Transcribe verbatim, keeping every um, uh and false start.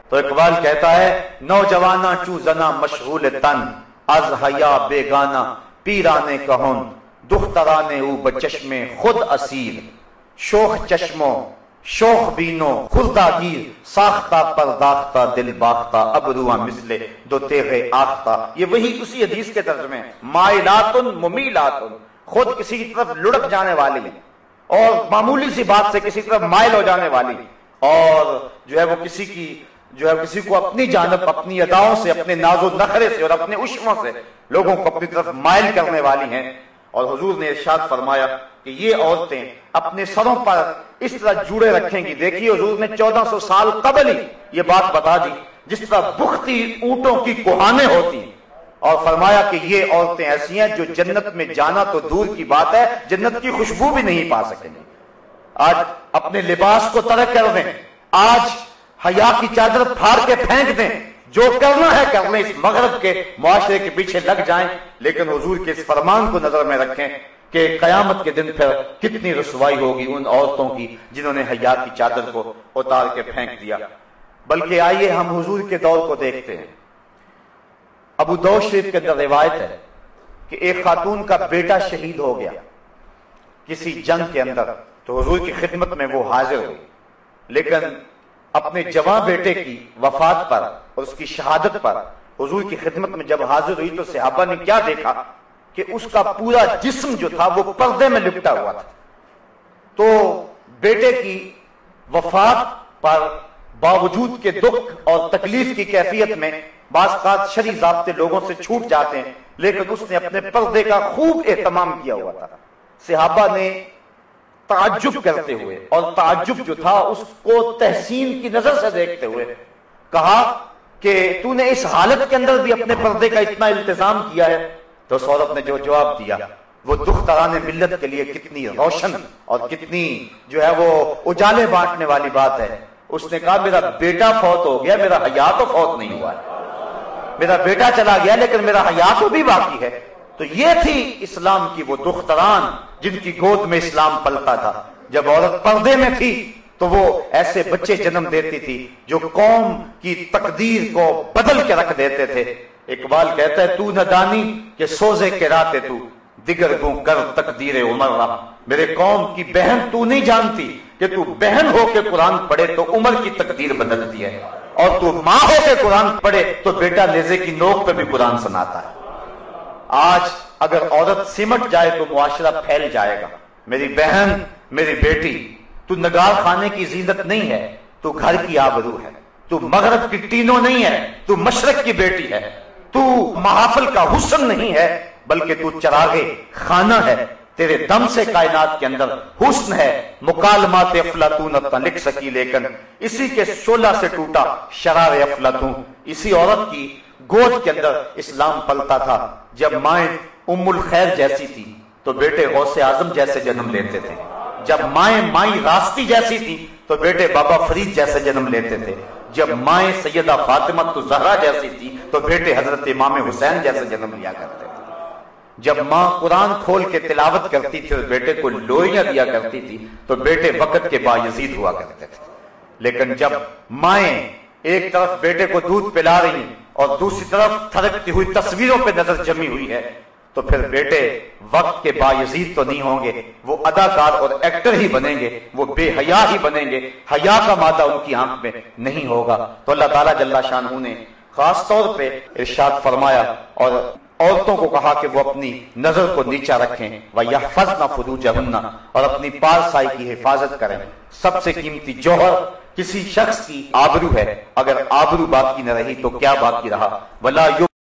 تو اقبال کہتا ہے نوجواناں چو زنا مشغول تن از حیا بیگانہ پیرانے کہن دخترانے او بچشم خود اسیر شوخ چشموں شوخ بینو خلدہ گیر ساختہ پرداختہ دل باختہ ابروہ مثل دو تیغے آختہ. یہ وہی اسی حدیث کے ترجمے ہیں. مائلاتن ممیلاتن، خود کسی کی طرف لڑک جانے والی اور معمولی سی بات سے کسی طرف مائل ہو جانے والی، اور جو ہے وہ کسی کی جو ہے کسی کو اپنی جانب اپنی اداؤں سے اپنے ناز و نخرے سے اور اپنے عشموں سے لوگوں کو اپنی طرف مائل کرنے والی ہیں. اور حضور نے ارشاد فرمایا کہ یہ عورتیں اپنے سروں پر اس طرح جوڑے رکھیں گی. دیکھیے حضور نے چودہ سو سال قبل ہی یہ بات بتا دی جس طرح بختی اونٹوں کی کوہانیں ہوتی، اور فرمایا کہ یہ عورتیں ایسی ہیں جو جنت میں جانا تو دور کی بات ہے، جنت کی خوشبو بھی نہیں پا سکیں گے. آج اپنے لباس کو ترک کر دیں، آج حیا کی چادر پھاڑ کے پھینک دیں، جو کرنا ہے کر لیں، اس مغرب کے معاشرے کے پیچھے لگ جائیں، لیکن حضور کے اس فرمان کو نظر میں رکھیں کہ قیامت کے دن پھر کتنی رسوائی ہوگی ان عورتوں کی جنہوں نے حیا کی چادر کو اتار کے پھینک دیا. بلکہ آئیے ہم حضور کے دور کو دیکھتے ہیں. ابو داؤد شریف کے اندر روایت ہے کہ ایک خاتون کا بیٹا شہید ہو گیا کسی جنگ کے اندر، تو حضور کی خدمت میں وہ حاضر ہوئی، لیکن اپنے جوان بیٹے کی وفات پر اور اس کی شہادت پر حضور کی خدمت میں جب حاضر ہوئی تو صحابہ نے کیا دیکھا کہ اس کا پورا جسم جو تھا وہ پردے میں لپٹا ہوا تھا. تو بیٹے کی وفات پر باوجود کے دکھ اور تکلیف کی کیفیت میں بعض اوقات شرعی ضابطے لوگوں سے چھوٹ جاتے ہیں، لیکن اس نے اپنے پردے کا خوب اہتمام کیا ہوا تھا. صحابہ نے تعجب کرتے ہوئے، اور تعجب جو تھا اس کو تحسین کی نظر سے دیکھتے ہوئے کہا کہ تو نے اس حالت کے اندر بھی اپنے پردے کا اتنا التزام کیا ہے. تو اس عورت نے جو جواب دیا وہ دختران ملت کے لیے کتنی روشن اور کتنی جو ہے وہ اجالے بانٹنے والی بات ہے. اس نے کہا میرا بیٹا فوت ہو گیا، میرا حیا تو فوت نہیں ہوا ہے. میرا بیٹا چلا گیا لیکن میرا حیا تو بھی باقی ہے. تو یہ تھی اسلام کی وہ دختران جن کی گود میں اسلام پلتا تھا. جب عورت پردے میں تھی تو وہ ایسے بچے جنم دیتی تھی جو قوم کی تقدیر کو بدل کے رکھ دیتے تھے. اقبال کہتا ہے تو نہ دانی کہ سوزے کے راتے تو دیگر گوں کر تقدیر عمر رہا. میرے قوم کی بہن تو نہیں جانتی کہ تو بہن ہو کے قرآن پڑھے تو عمر کی تقدیر بدلتی ہے، اور تو ماں ہو کے قرآن پڑھے تو بیٹا نیزے کی نوک پہ بھی قرآن سناتا ہے. آج اگر عورت سمٹ جائے تو معاشرہ پھیل جائے گا. میری بہن، میری بیٹی، تو نگار خانے کی زینت نہیں ہے، تو گھر کی آبرو ہے. تو مغرب کی ٹینوں نہیں ہے، تو مشرق کی بیٹی ہے. تو محافل کا حسن نہیں ہے بلکہ تو چراغے خانہ ہے. تیرے دم سے کائنات کے اندر حسن ہے. مکالمات افلاطون اپنا لکھ سکی لیکن اسی کے شعلہ سے ٹوٹا شرار افلاطون. اسی عورت کی گود کے اندر اسلام پلتا تھا. جب مائیں ام الخیر جیسی تھی تو بیٹے غوث اعظم جیسے جنم لیتے تھے. جب مائیں مائیں راستی جیسی تھی تو بیٹے بابا فرید جیسے جنم لیتے تھے. جب مائیں سیدہ فاطمہ تو زہرا جیسی تھی تو بیٹے حضرت امام حسین جیسے جنم لیا کرتے تھے. جب ماں قرآن کھول کے تلاوت کرتی تھی اور بیٹے کو لوئیاں دیا کرتی تھی تو بیٹے وقت کے باعزید ہوا کرتے تھے. لیکن جب مائیں ایک طرف بیٹے کو دودھ پلا رہی اور دوسری طرف تھرکتی ہوئی تصویروں پہ نظر جمی ہوئی ہے تو پھر بیٹے وقت کے باعزید تو نہیں ہوں گے، وہ اداکار اور ایکٹر ہی بنیں گے، وہ بے حیا ہی بنیں گے. حیا کا مادہ ان کی آنکھ میں نہیں ہوگا. تو اللہ تعالیٰ جل شانہ نے خاص طور پہ ارشاد فرمایا اور عورتوں کو کہا کہ وہ اپنی نظر کو نیچا رکھیں وَيَحْفَظْنَ فُرُوجَهُنَّ، اور اپنی پارسائی کی حفاظت کریں. سب سے قیمتی جوہر کسی شخص کی آبرو ہے. اگر آبرو باقی نہ رہی تو کیا باقی رہا؟ وَلَا